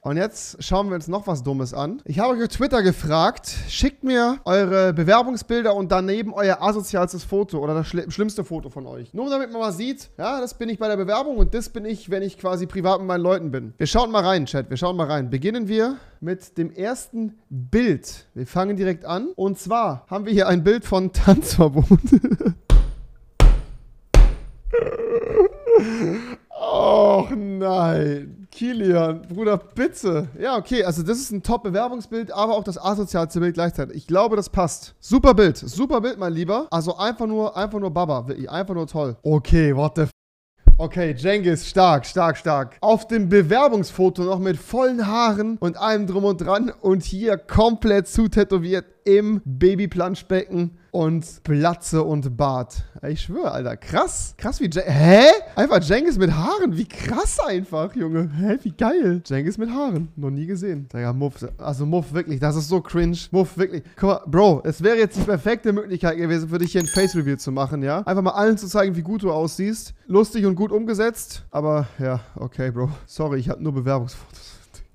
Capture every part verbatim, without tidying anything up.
Und jetzt schauen wir uns noch was Dummes an. Ich habe euch auf Twitter gefragt, schickt mir eure Bewerbungsbilder und daneben euer asozialstes Foto oder das schli schlimmste Foto von euch. Nur damit man mal sieht, ja, das bin ich bei der Bewerbung und das bin ich, wenn ich quasi privat mit meinen Leuten bin. Wir schauen mal rein, Chat, wir schauen mal rein. Beginnen wir mit dem ersten Bild. Wir fangen direkt an. Und zwar haben wir hier ein Bild von Tanzverbot. Och nein. Kilian, Bruder, bitte. Ja, okay, also das ist ein Top-Bewerbungsbild, aber auch das asozialste Bild gleichzeitig. Ich glaube, das passt. Super Bild, super Bild, mein Lieber. Also einfach nur, einfach nur Baba, wirklich, einfach nur toll. Okay, what the f... Okay, Cengiz, stark, stark, stark. Auf dem Bewerbungsfoto noch mit vollen Haaren und allem drum und dran und hier komplett zutätowiert im Babyplanschbecken und Blatze und Bart. Ich schwöre, Alter, krass. Krass wie Cengiz. Hä? Einfach Cengiz mit Haaren. Wie krass einfach, Junge. Hä, wie geil. Cengiz mit Haaren. Noch nie gesehen. Ja, Muff. Also Muff, wirklich. Das ist so cringe. Muff, wirklich. Guck mal, Bro, es wäre jetzt die perfekte Möglichkeit gewesen, für dich hier ein Face-Reveal zu machen, ja? Einfach mal allen zu zeigen, wie gut du aussiehst. Lustig und gut umgesetzt. Aber, ja, okay, Bro. Sorry, ich habe nur Bewerbungsfotos.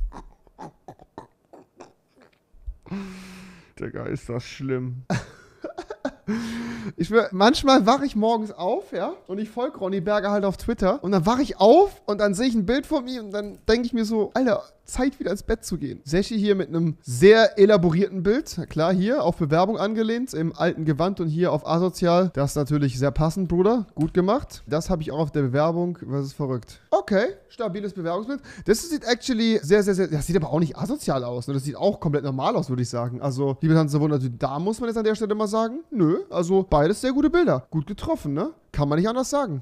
Digga, ist das schlimm. Ich schwör, manchmal wache ich morgens auf, ja, und ich folge Ronny Berger halt auf Twitter und dann wache ich auf und dann sehe ich ein Bild von mir und dann denke ich mir so, Alter, Zeit wieder ins Bett zu gehen. Sechi hier mit einem sehr elaborierten Bild, klar, hier auf Bewerbung angelehnt, im alten Gewand und hier auf asozial. Das ist natürlich sehr passend, Bruder, gut gemacht. Das habe ich auch auf der Bewerbung, was ist verrückt. Okay, stabiles Bewerbungsbild. Das sieht actually sehr, sehr, sehr, das sieht aber auch nicht asozial aus, ne? Das sieht auch komplett normal aus, würde ich sagen. Also, liebe Tanzen, Wunder, da muss man jetzt an der Stelle mal sagen, nö, also beides sehr gute Bilder. Gut getroffen, ne? Kann man nicht anders sagen.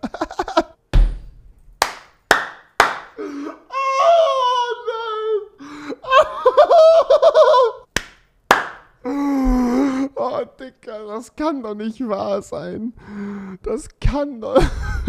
Oh, Dicker, das kann doch nicht wahr sein. Das kann doch...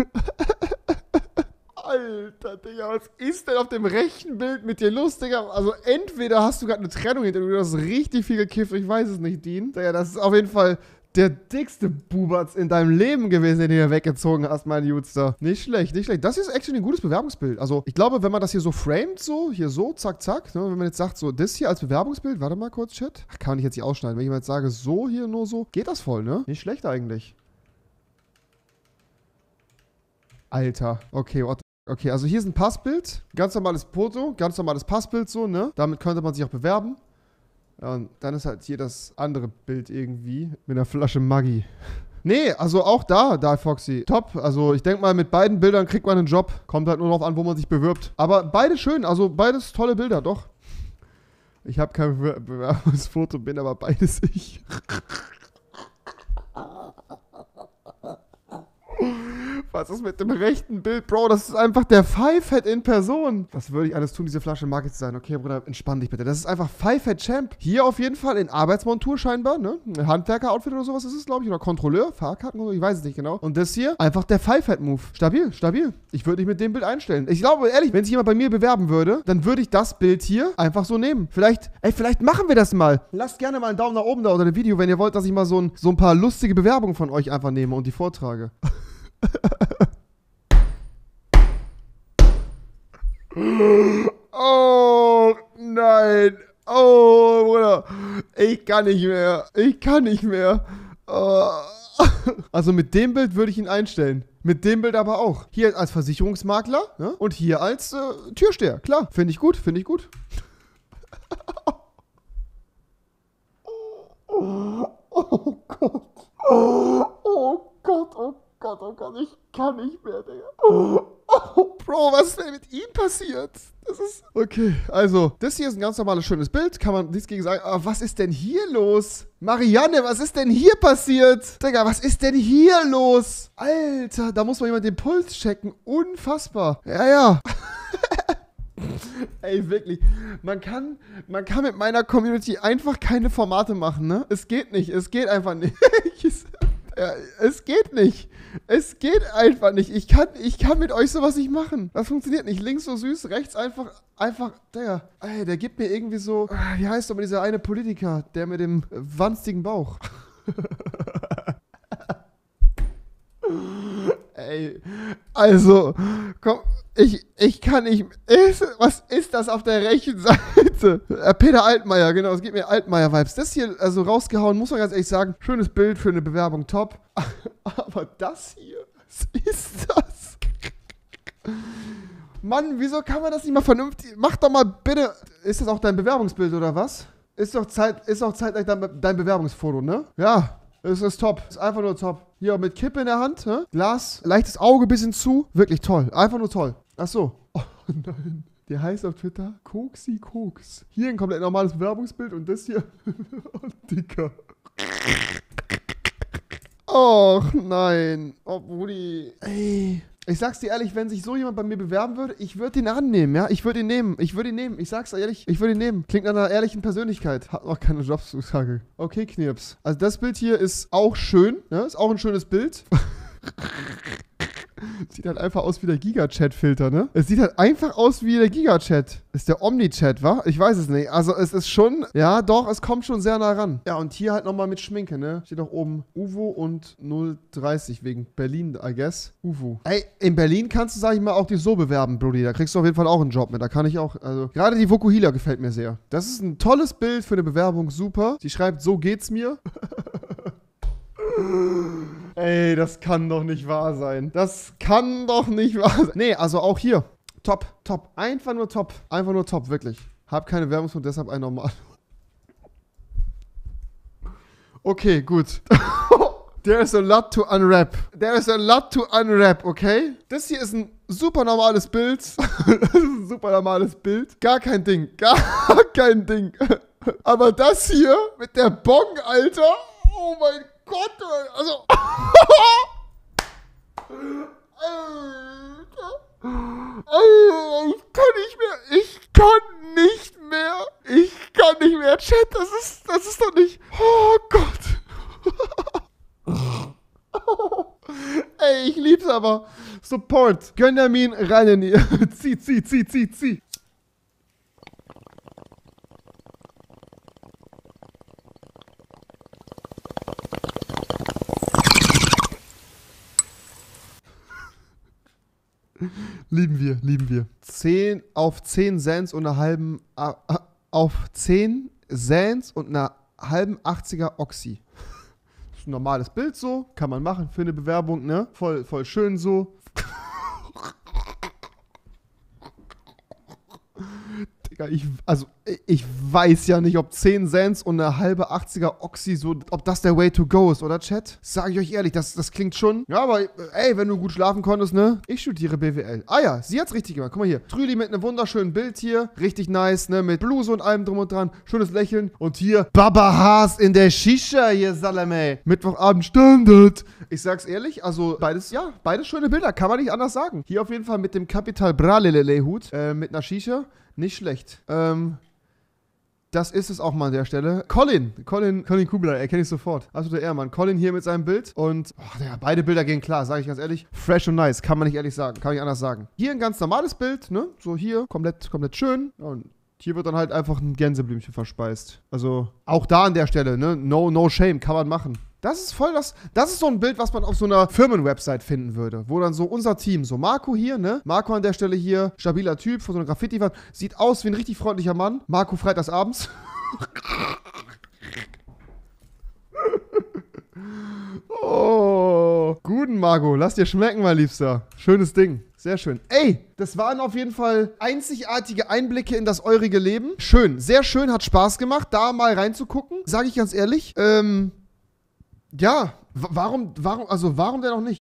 Alter, Digga, was ist denn auf dem rechten Bild mit dir los, Digga? Also entweder hast du gerade eine Trennung hinter dir, du hast richtig viel gekifft, ich weiß es nicht, Dean. Digga, das ist auf jeden Fall der dickste Bubatz in deinem Leben gewesen, den du hier weggezogen hast, mein Jutster. Nicht schlecht, nicht schlecht. Das ist actually ein gutes Bewerbungsbild. Also, ich glaube, wenn man das hier so framet, so, hier so, zack, zack, ne, wenn man jetzt sagt, so, das hier als Bewerbungsbild, warte mal kurz, Chat. Ach, kann ich jetzt nicht ausschneiden. Wenn ich mal jetzt sage, so, hier nur so, geht das voll, ne? Nicht schlecht eigentlich. Alter, okay, what? Okay, also hier ist ein Passbild. Ganz normales Foto, ganz normales Passbild, so, ne? Damit könnte man sich auch bewerben. Ja, und dann ist halt hier das andere Bild irgendwie mit einer Flasche Maggi. Nee, also auch da, da Foxy. Top. Also ich denke mal, mit beiden Bildern kriegt man einen Job. Kommt halt nur darauf an, wo man sich bewirbt. Aber beide schön, also beides tolle Bilder, doch. Ich habe kein Bewer- Bewerbungsfoto, bin aber beides ich. Was ist mit dem rechten Bild? Bro, das ist einfach der Fivehead in Person. Was würde ich alles tun, diese Flasche Marke zu sein? Okay, Bruder, entspann dich bitte. Das ist einfach Fivehead Champ. Hier auf jeden Fall in Arbeitsmontur scheinbar, ne? Ein Handwerker-Outfit oder sowas ist es, glaube ich. Oder Kontrolleur, Fahrkarten, ich weiß es nicht genau. Und das hier, einfach der Fivehead-Move. Stabil, stabil. Ich würde dich mit dem Bild einstellen. Ich glaube, ehrlich, wenn sich jemand bei mir bewerben würde, dann würde ich das Bild hier einfach so nehmen. Vielleicht, ey, vielleicht machen wir das mal. Lasst gerne mal einen Daumen nach oben da unter dem Video, wenn ihr wollt, dass ich mal so ein, so ein paar lustige Bewerbungen von euch einfach nehme und die vortrage. Oh, nein. Oh, Bruder. Ich kann nicht mehr. Ich kann nicht mehr. Oh. Also mit dem Bild würde ich ihn einstellen. Mit dem Bild aber auch. Hier als Versicherungsmakler, ne? Und hier als äh, Türsteher. Klar, finde ich gut, finde ich gut. Oh, oh Gott. Oh, oh Gott, oh Gott, oh Gott. Ich kann nicht mehr, Digga. Oh. Oh, Bro, was ist denn mit ihm passiert? Das ist... Okay, also, das hier ist ein ganz normales, schönes Bild. Kann man nichts gegen sagen. Aber was ist denn hier los? Marianne, was ist denn hier passiert? Digga, was ist denn hier los? Alter, da muss man jemand den Puls checken. Unfassbar. Ja, ja. Ey, wirklich. Man kann, man kann mit meiner Community einfach keine Formate machen, ne? Es geht nicht. Es geht einfach nicht. Ja, es geht nicht. Es geht einfach nicht. Ich kann, ich kann mit euch sowas nicht machen. Das funktioniert nicht. Links so süß, rechts einfach, einfach, der, ey, der gibt mir irgendwie so, wie heißt doch mal dieser eine Politiker, der mit dem wanstigen Bauch. Ey, also, komm, Ich, ich kann nicht. Ist, was ist das auf der rechten Seite? Äh, Peter Altmaier, genau, es gibt mir Altmaier-Vibes. Das hier, also rausgehauen, muss man ganz ehrlich sagen. Schönes Bild für eine Bewerbung, top. Aber das hier, was ist das? Mann, wieso kann man das nicht mal vernünftig? Mach doch mal bitte. Ist das auch dein Bewerbungsbild oder was? Ist doch Zeit, ist doch zeitgleich dein, dein Bewerbungsfoto, ne? Ja, es ist top. Ist einfach nur top. Hier mit Kippe in der Hand, ne? Glas, leichtes Auge bisschen zu. Wirklich toll. Einfach nur toll. Ach so. Oh nein. Der heißt auf Twitter Koksi Koks. Hier ein komplett normales Bewerbungsbild und das hier. Oh, Dicker. Och nein. Oh, Brudi. Ey. Ich sag's dir ehrlich, wenn sich so jemand bei mir bewerben würde, ich würde ihn annehmen, ja? Ich würde ihn nehmen. Ich würde ihn nehmen. Ich sag's ehrlich, ich würde ihn nehmen. Klingt nach einer ehrlichen Persönlichkeit. Hat noch keine Jobzusage. Okay, Knirps. Also das Bild hier ist auch schön, ne? Ist auch ein schönes Bild. Sieht halt einfach aus wie der Giga-Chat-Filter, ne? Es sieht halt einfach aus wie der Giga-Chat. Ist der Omni-Chat, wa? Ich weiß es nicht. Also es ist schon, ja doch, es kommt schon sehr nah ran. Ja, und hier halt nochmal mit Schminke, ne? Steht auch oben Uvo und null dreißig wegen Berlin, I guess. Uvo. Ey, in Berlin kannst du, sag ich mal, auch dich so bewerben, Brudi. Da kriegst du auf jeden Fall auch einen Job mit. Da kann ich auch, also, gerade die Vokuhila gefällt mir sehr. Das ist ein tolles Bild für eine Bewerbung, super. Sie schreibt, so geht's mir. Ey, das kann doch nicht wahr sein. Das kann doch nicht wahr sein. Nee, also auch hier. Top, top. Einfach nur top. Einfach nur top, wirklich. Hab keine Werbung und deshalb ein normal. Okay, gut. There is a lot to unwrap. There is a lot to unwrap, okay? Das hier ist ein super normales Bild. Das ist ein super normales Bild. Gar kein Ding. Gar kein Ding. Aber das hier mit der Bong, Alter. Oh mein Gott. Gott, also. Alter. Ich kann nicht mehr. Ich kann nicht mehr. Ich kann nicht mehr. Chat, das ist, das ist doch nicht. Oh Gott. Ey, ich lieb's aber. Support. Gönjamin, rein in die. Zieh, zieh, zieh, zieh, zieh. Lieben wir, lieben wir. zehn auf zehn Cents und einer halben, äh, auf zehn Cents und einer halben achtziger Oxy. Das ist ein normales Bild so, kann man machen für eine Bewerbung, ne? Voll, voll schön so. Digga, ich, also, ich weiß ja nicht, ob zehn Cents und eine halbe achtziger Oxy so, ob das der Way to go ist, oder Chat? Sag ich euch ehrlich, das, das klingt schon. Ja, aber ey, wenn du gut schlafen konntest, ne? Ich studiere B W L. Ah ja, sie hat's richtig gemacht. Guck mal hier. Trüli mit einem wunderschönen Bild hier. Richtig nice, ne? Mit Bluse und allem drum und dran. Schönes Lächeln. Und hier Baba Haas in der Shisha hier, Salame. Mittwochabend Standard. Ich sag's ehrlich, also beides, ja, beides schöne Bilder. Kann man nicht anders sagen. Hier auf jeden Fall mit dem Capital Bra Lelele Hut. Äh, mit einer Shisha. Nicht schlecht. Ähm, das ist es auch mal an der Stelle. Colin, Colin, Colin Kublai, erkenne ich sofort. Absoluter Ehrmann. Colin hier mit seinem Bild und oh, ja, beide Bilder gehen klar, sage ich ganz ehrlich. Fresh und nice, kann man nicht ehrlich sagen, kann ich anders sagen. Hier ein ganz normales Bild, ne? So hier, komplett, komplett schön. Und hier wird dann halt einfach ein Gänseblümchen verspeist. Also auch da an der Stelle, ne? No, no shame, kann man machen. Das ist voll das, das ist so ein Bild, was man auf so einer Firmenwebsite finden würde, wo dann so unser Team, so Marco hier, ne? Marco an der Stelle hier, stabiler Typ, von so einer Graffiti-Wand, sieht aus wie ein richtig freundlicher Mann. Marco freitagsabends. Oh, guten Marco, lass dir schmecken, mein Liebster. Schönes Ding. Sehr schön. Ey, das waren auf jeden Fall einzigartige Einblicke in das eurige Leben. Schön, sehr schön, hat Spaß gemacht, da mal reinzugucken. Sage ich ganz ehrlich. Ähm, ja, warum, warum, also warum denn auch nicht?